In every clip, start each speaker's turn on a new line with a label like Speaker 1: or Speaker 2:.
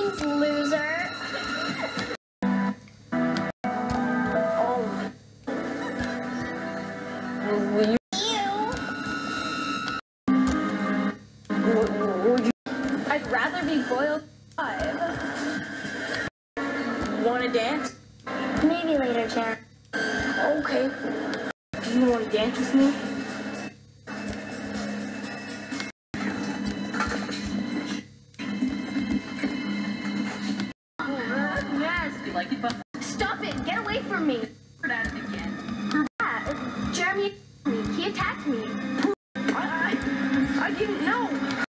Speaker 1: Thanks, loser.
Speaker 2: Will you?
Speaker 1: I'd rather be boiled alive.
Speaker 2: Want to dance?
Speaker 1: Maybe later, Jared.
Speaker 2: Okay. Do you want to dance with me? Oh, that's nasty. Like it, but
Speaker 1: Stop it! Get away from me!
Speaker 2: at it again.
Speaker 1: Yeah, Jeremy, he attacked me.
Speaker 2: I didn't know.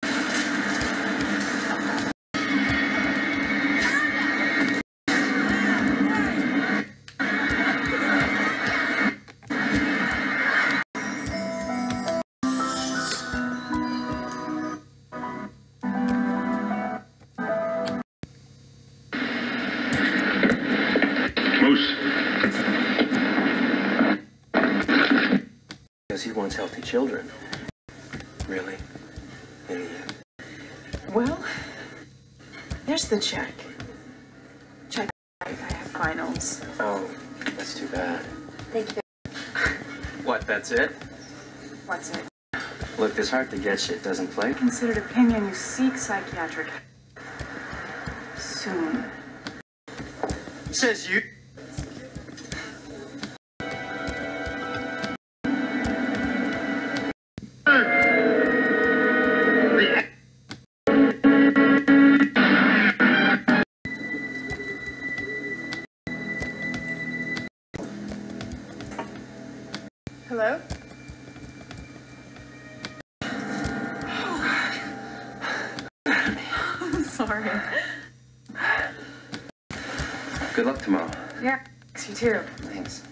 Speaker 3: Because he wants healthy children. Really? In the end.
Speaker 4: Well, there's the check. Check. I have finals.
Speaker 3: Oh, that's too bad.
Speaker 4: Thank you.
Speaker 3: What, that's it?
Speaker 4: What's it?
Speaker 3: Look, this hard to get shit doesn't play.
Speaker 4: Considered opinion, you seek psychiatric soon.
Speaker 3: Says you.
Speaker 4: Hello? I'm sorry.
Speaker 3: Good luck tomorrow.
Speaker 4: Yeah, you too.
Speaker 3: Thanks.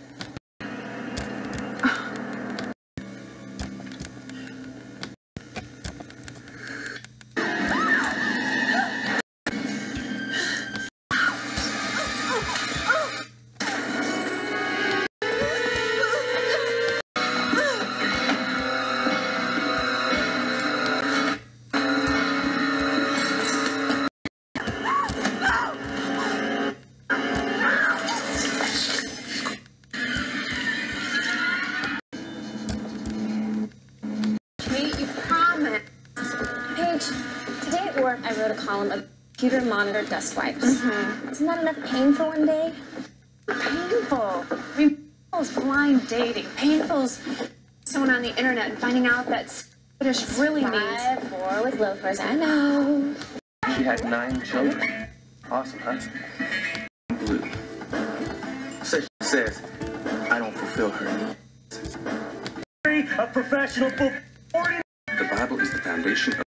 Speaker 1: I wrote a column of computer monitor dust wipes. Isn't that enough pain for one day?
Speaker 4: Painful. I mean, painful's blind dating. Painful's someone on the internet and finding out that Swedish really means
Speaker 1: 5-4 with loafers, I know.
Speaker 3: She had 9 children. Awesome, huh? Blue. So she says, I don't fulfill her needs.
Speaker 5: A professional book.
Speaker 3: The Bible is the foundation of...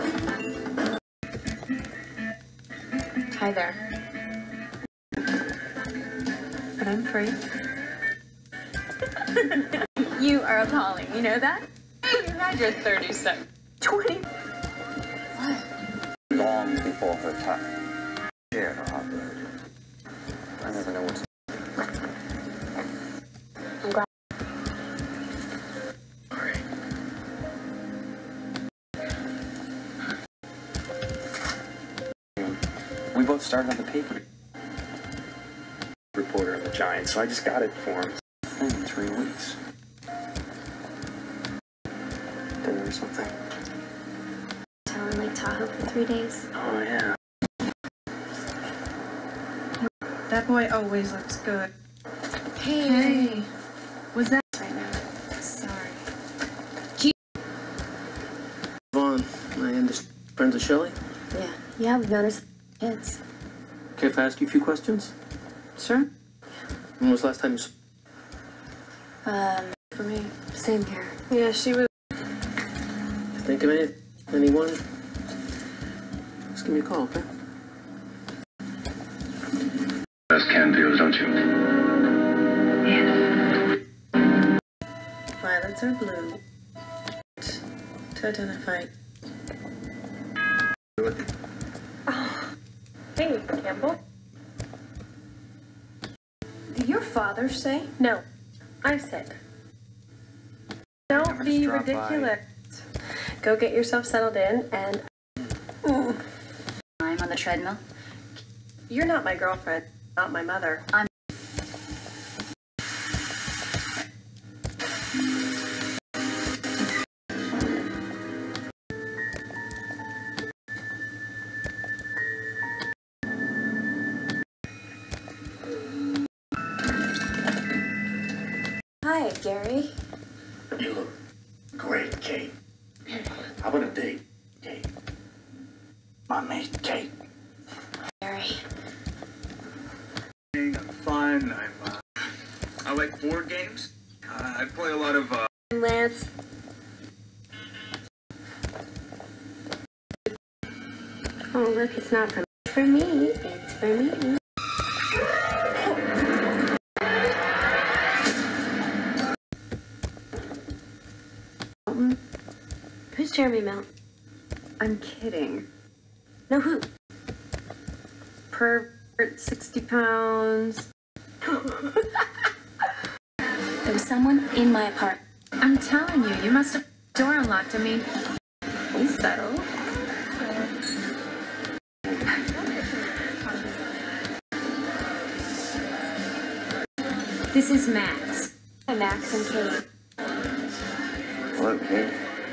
Speaker 4: Hi there. But I'm free. You are appalling, you know that? You had your 30 seconds. 20. What?
Speaker 3: Long before her time. Share her heartbreak. I never know what's...
Speaker 1: I'm glad.
Speaker 3: Sorry. We both started on the paper. Reporter of the Giants, so I just got it for him. In 3 weeks. Dinner or something.
Speaker 1: Hotel in Lake Tahoe for 3 days.
Speaker 3: Oh, yeah.
Speaker 4: That boy always looks good.
Speaker 1: Hey.
Speaker 4: Was that
Speaker 1: Right now.
Speaker 4: sorry?
Speaker 3: Vaughn, I understand. Friends of Shelley?
Speaker 1: Yeah, we've known her since kids.
Speaker 3: Okay, if I ask you a few questions?
Speaker 4: Sure.
Speaker 3: When was the last time you...
Speaker 1: For me, same here.
Speaker 4: Yeah, she was.
Speaker 3: Think of anyone? Just give me a call, okay?
Speaker 6: Best can do, don't you?
Speaker 4: Violets are blue. To identify. Hey, Campbell. Did your father say? No, I said. Don't be ridiculous. Go get yourself settled in and...
Speaker 7: I'm on the treadmill.
Speaker 2: You're not my girlfriend, not my mother.
Speaker 1: Hi, Gary.
Speaker 6: You look great, Kate. How about a date, Kate? My mate, Kate.
Speaker 1: Gary.
Speaker 3: I'm fun. I like board games. I play a lot of
Speaker 1: Lance. Oh, look, it's not for me. It's for me. Who's Jeremy Milton?
Speaker 4: I'm kidding.
Speaker 1: No, who?
Speaker 4: Pervert, 60 pounds.
Speaker 1: There was someone in my apartment.
Speaker 4: I'm telling you, you must have door unlocked. I mean, he's subtle. This is Max.
Speaker 1: Hi, Max and Kate.
Speaker 6: Hello, Kate.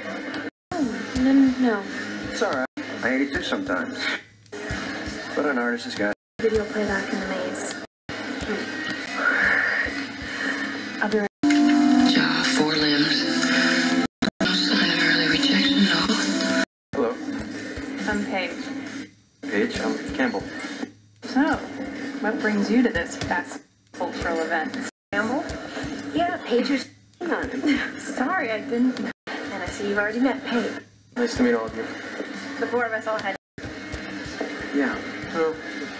Speaker 1: No.
Speaker 6: It's alright. I hate it too sometimes. But an artist has got
Speaker 1: Video playback in the maze. I'll be right.
Speaker 7: Jaw, 4 limbs. No sign of early rejection, no.
Speaker 6: Hello.
Speaker 4: I'm Paige.
Speaker 6: Paige, I'm Campbell.
Speaker 4: So, what brings you to this fast cultural event?
Speaker 2: Campbell?
Speaker 1: Yeah, Paige was on him.
Speaker 4: Sorry, I didn't.
Speaker 2: And I see you've already met Paige.
Speaker 6: Nice to meet all of you.
Speaker 2: The 4 of us all had.
Speaker 6: Yeah. Well,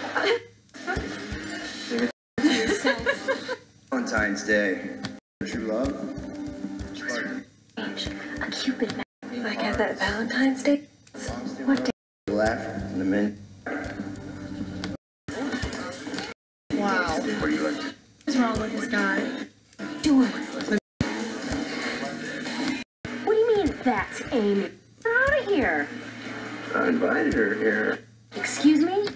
Speaker 6: maybe Valentine's Day. True love?
Speaker 1: Paige, a Cupid match.
Speaker 2: Like at that Valentine's Day?
Speaker 1: What day?
Speaker 6: Laugh and the men.
Speaker 4: Wow.
Speaker 6: What do you like?
Speaker 4: What's wrong with this guy?
Speaker 1: Doing. What do you mean that's Amy? Get out of here.
Speaker 6: I invited her here.
Speaker 1: Excuse me?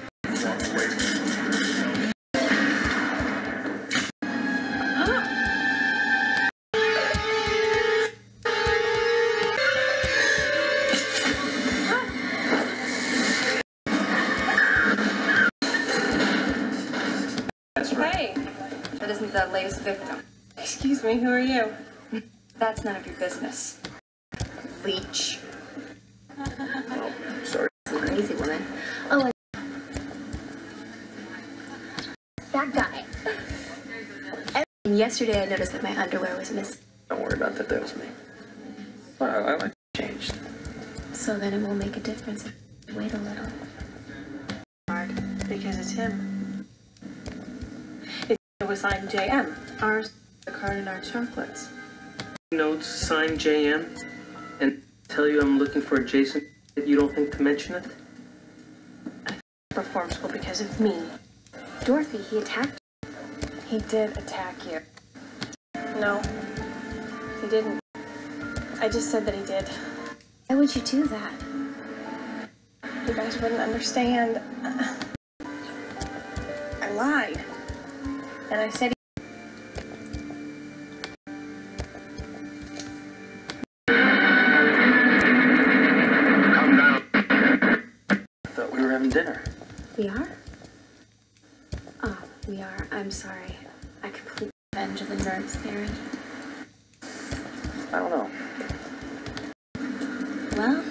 Speaker 6: That's right.
Speaker 4: Hey, that isn't the latest victim.
Speaker 2: Excuse me, who are you?
Speaker 4: That's none of your business. Leech.
Speaker 6: Oh, sorry.
Speaker 1: Crazy woman. Oh, that guy. And yesterday I noticed that my underwear was missing.
Speaker 6: Don't worry about that. That was me. Well, I like changed.
Speaker 1: So then it won't make a difference if you wait a little.
Speaker 2: Hard. Because it's him. It was signed JM. Ours, the card in our chocolates.
Speaker 3: notes, sign JM, and tell you I'm looking for Jason. You don't think to mention it?
Speaker 2: Perform school because of me.
Speaker 1: Dorothy, he attacked you.
Speaker 4: He did attack you.
Speaker 2: No, he didn't. I just said that he did.
Speaker 1: Why would you do that?
Speaker 2: You guys wouldn't understand. I lied. And I said
Speaker 6: Come down. I thought we were having dinner.
Speaker 1: We are? Oh, we are. I'm sorry. I completely Benjamin Burns theory.
Speaker 6: I don't know.
Speaker 1: Well,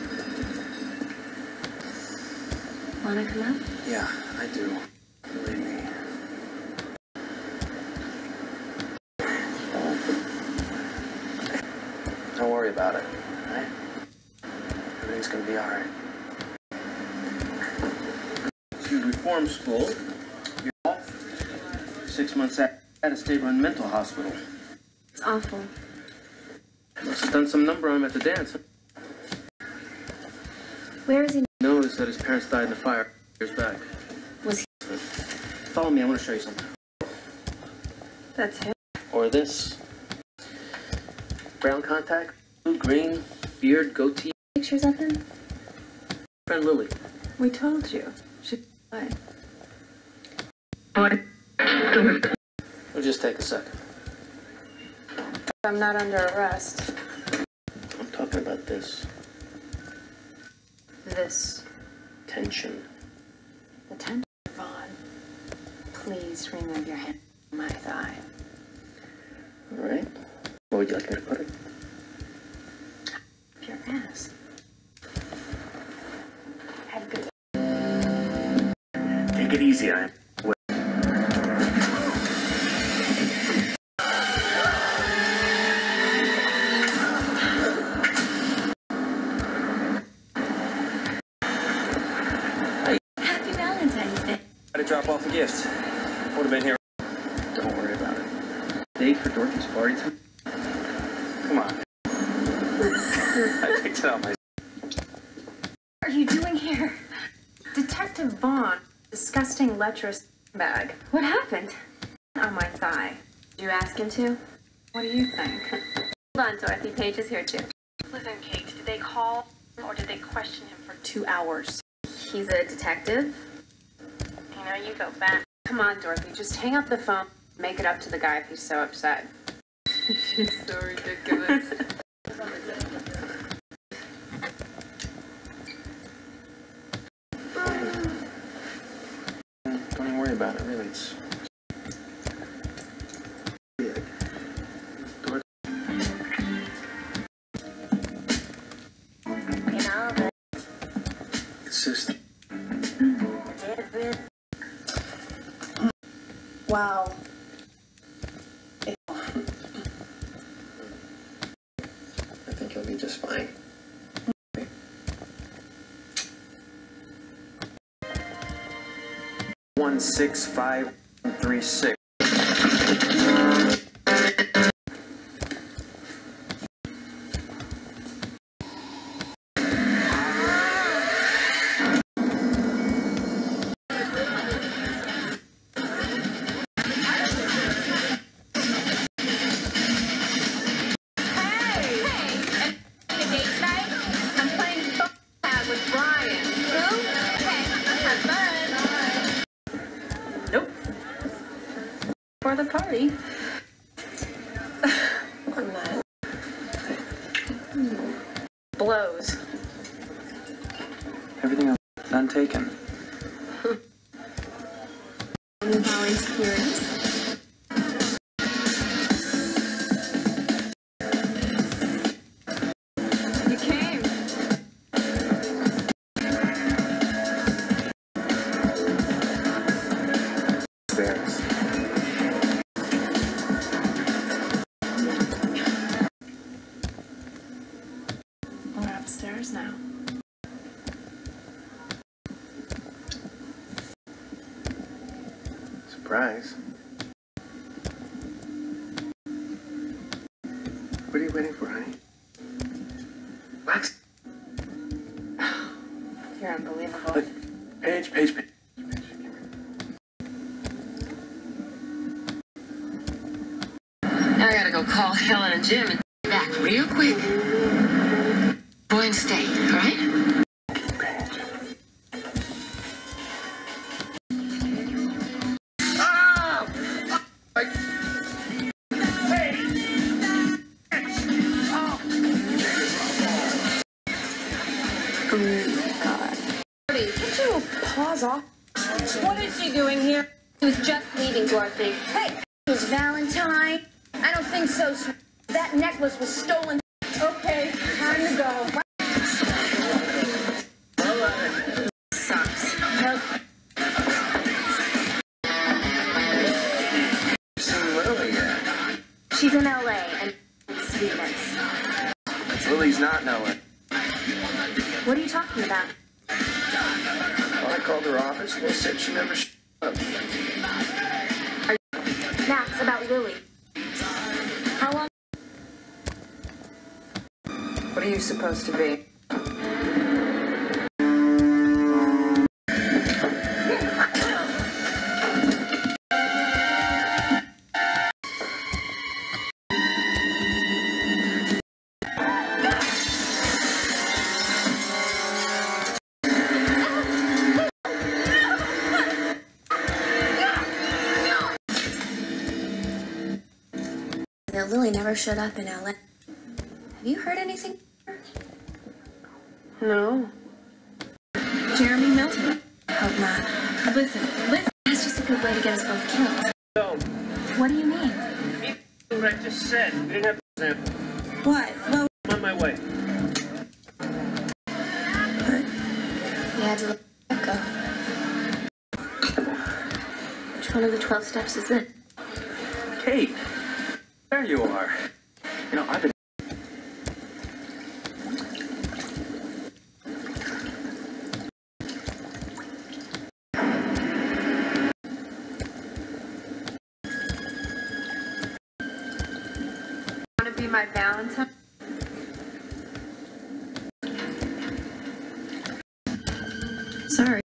Speaker 1: wanna come up?
Speaker 6: Yeah, I do. Believe me. Don't worry about it, all right? Everything's gonna be all right. To reform school, you're off. 6 months at a state-run mental hospital.
Speaker 1: It's awful.
Speaker 3: Must have done some number on him at the dance.
Speaker 1: Where is he?
Speaker 3: Knows that his parents died in a fire years back.
Speaker 1: Was he?
Speaker 3: Follow me, I want to show you something.
Speaker 2: that's him.
Speaker 3: Or this. Brown contact, blue, green, beard, goatee.
Speaker 1: Pictures of him?
Speaker 3: Friend Lily.
Speaker 4: We told you. She lied.
Speaker 3: It'll just take a second.
Speaker 4: I'm not under arrest.
Speaker 3: I'm talking about this
Speaker 4: This.
Speaker 3: tension.
Speaker 4: The tension, Vaughn. Please remove your hand from my thigh.
Speaker 3: All right. Where would you like me to put it?
Speaker 4: Your ass. Have a good day.
Speaker 6: Take it easy, I am.
Speaker 1: Happy Valentine's Day.
Speaker 3: Got to drop off a gift. Would have been here. Don't worry about it. Date for Dorothy's party tonight? Come on. I picked it out myself.
Speaker 4: What are you doing here? Detective Vaughn, disgusting lecherous bag.
Speaker 1: What happened?
Speaker 4: On my thigh.
Speaker 1: Did you ask him to?
Speaker 4: What do you think?
Speaker 1: Hold on, Dorothy. Paige is here too.
Speaker 4: Listen, Kate, did they call or did they question him for 2 hours?
Speaker 1: He's a detective.
Speaker 4: You know, you go back. Come on, Dorothy, just hang up the phone. Make it up to the guy if he's so upset.
Speaker 1: She's so ridiculous.
Speaker 3: Don't even worry about it, really. It's... Consistent.
Speaker 2: Wow.
Speaker 3: I think you'll be just fine. 16536.
Speaker 4: For the party. Blows.
Speaker 3: Everything else untaken.
Speaker 1: Any volunteers?
Speaker 4: You came.
Speaker 3: Stairs.
Speaker 2: We're upstairs now.
Speaker 3: Surprise. What are you waiting for, honey? Wax.
Speaker 4: You're unbelievable.
Speaker 3: Look, Paige.
Speaker 7: I gotta go call Helen and Jim and be back real quick. Boy and stay, all right?
Speaker 4: Could you pause off? What is she doing here?
Speaker 1: He was just leaving, Dorothy.
Speaker 8: Hey, it was Valentine. I don't think so, sweet. That necklace was stolen.
Speaker 4: Okay, time to go.
Speaker 8: Sucks.
Speaker 3: Seen Lily yet?
Speaker 1: She's in LA and sweetness.
Speaker 3: Lily's not in LA.
Speaker 1: What are you talking about?
Speaker 3: Well, I called her office and they said she never showed up.
Speaker 1: Max, about Lily. How long?
Speaker 4: What are you supposed to be?
Speaker 1: family never showed up in LA. Have you heard anything?
Speaker 2: No.
Speaker 1: Jeremy Milton? Hope not. Listen. That's just a good way to get us both killed.
Speaker 3: No.
Speaker 1: What do you mean?
Speaker 3: What I just said. We didn't have to sample.
Speaker 1: What? Well,
Speaker 3: I'm on my way.
Speaker 1: you had to let go. Which one of the 12 steps is it?
Speaker 3: Kate, there you are. You know, I've been...
Speaker 4: Want to be my Valentine?
Speaker 1: Sorry.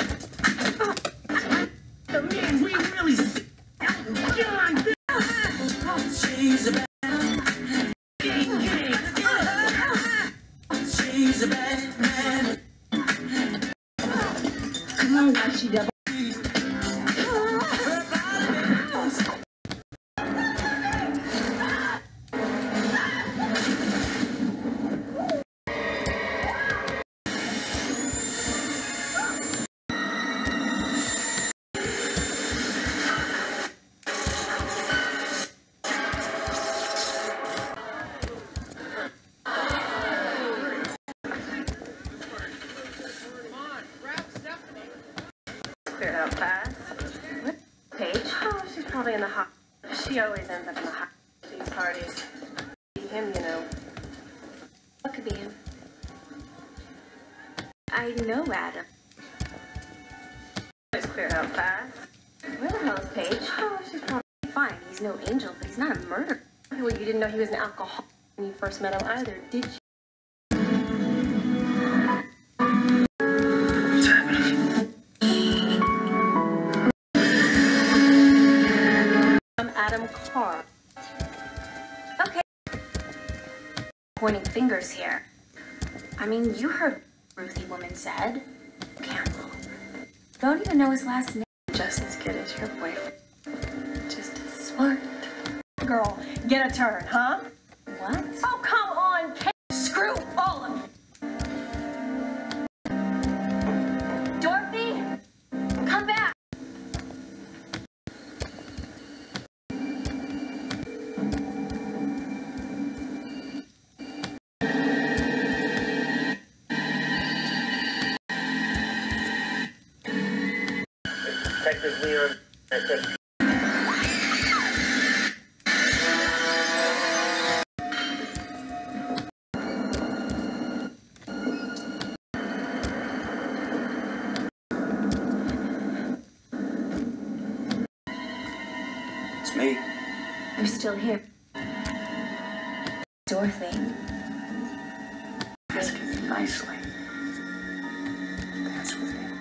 Speaker 2: Cleared out fast. What? Paige? Oh, she's probably in the hot. She always ends up in the hot these parties. Him, you know.
Speaker 1: What could be him? I know Adam.
Speaker 2: Always cleared out fast.
Speaker 1: Where the hell is Paige?
Speaker 2: Oh, she's probably
Speaker 1: Fine, he's no angel, but he's not a murderer.
Speaker 2: well. You didn't know he was an alcoholic when you first met him either, did you?
Speaker 3: What's happening?
Speaker 2: I'm Adam Carr.
Speaker 1: Okay. Pointing fingers here. I mean, you heard what Ruthie woman said. Campbell. Don't even know his last name.
Speaker 2: Just as good as your boyfriend.
Speaker 1: Just as smart.
Speaker 2: Girl, get a turn, huh?
Speaker 1: What?
Speaker 2: Oh, come on, Kate. Screw all of you.
Speaker 1: Dorothy? Come back!
Speaker 3: Detective Leon. It's me.
Speaker 1: I'm still here. Dorothy.
Speaker 3: Ask it nicely. Dance with me.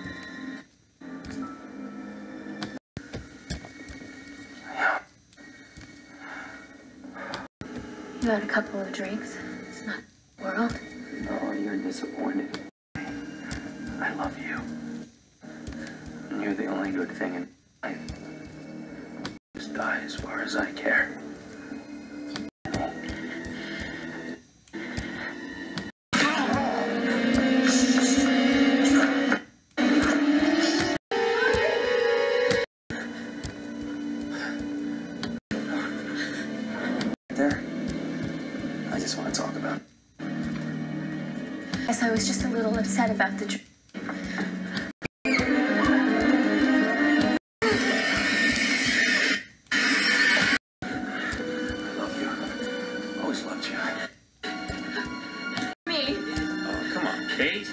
Speaker 3: Yeah.
Speaker 1: You had a couple of drinks. It's not the world.
Speaker 3: Oh, you're disappointed. I love you. And you're the only good thing in life. Just die as far as I care. There. I just want to talk about it.
Speaker 1: Guess I was just a little upset about the drink.
Speaker 3: I love you. Always loved you.
Speaker 1: Me?
Speaker 3: Oh, come on, Kate.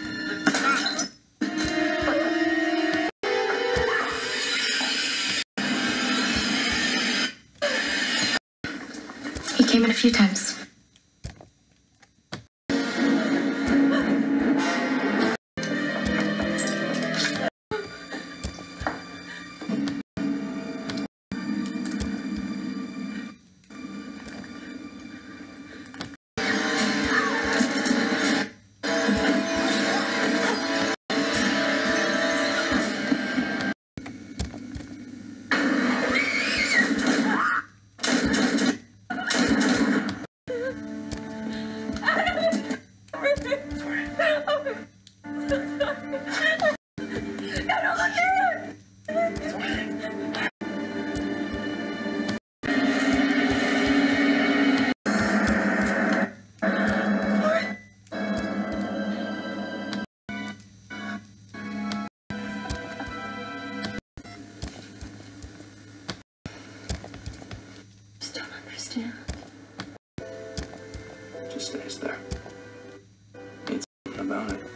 Speaker 1: He came in a few times.
Speaker 3: Ain't something about it.